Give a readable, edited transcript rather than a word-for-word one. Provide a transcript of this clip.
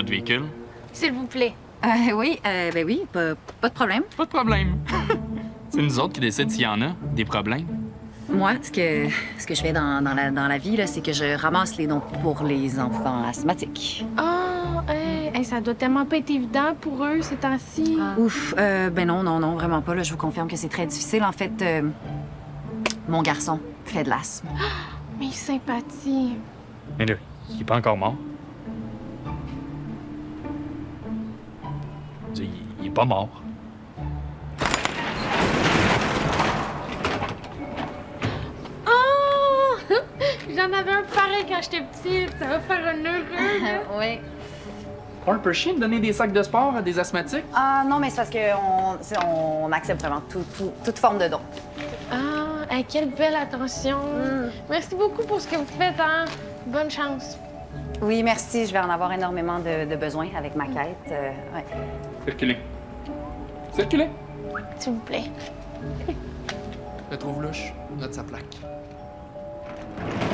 votre véhicule? S'il vous plaît. Oui, ben oui, pas de problème. Pas de problème. C'est nous autres qui décident s'il y en a, des problèmes. Moi, ce que je fais dans la vie, là, c'est que je ramasse les dons pour les enfants asthmatiques. Oh, ça doit tellement pas être évident pour eux ces temps-ci. Ouf, ben non, vraiment pas. Là, je vous confirme que c'est très difficile. En fait, mon garçon fait de l'asthme. Mais sympathie. Mais là, il est pas encore mort. Il est pas mort. Oh! J'en avais un pareil quand j'étais petite. Ça va faire un heureux, là. Oui. Pas un peu chiant de donner des sacs de sport à des asthmatiques? Ah non, mais c'est parce qu'on accepte vraiment toute forme de don. Ah, quelle belle attention. Merci beaucoup pour ce que vous faites, hein. Bonne chance. Oui, merci. Je vais en avoir énormément de besoins avec ma quête. Ouais. Circulez. Circulez. S'il vous plaît. Je le trouve louche. Note sa plaque.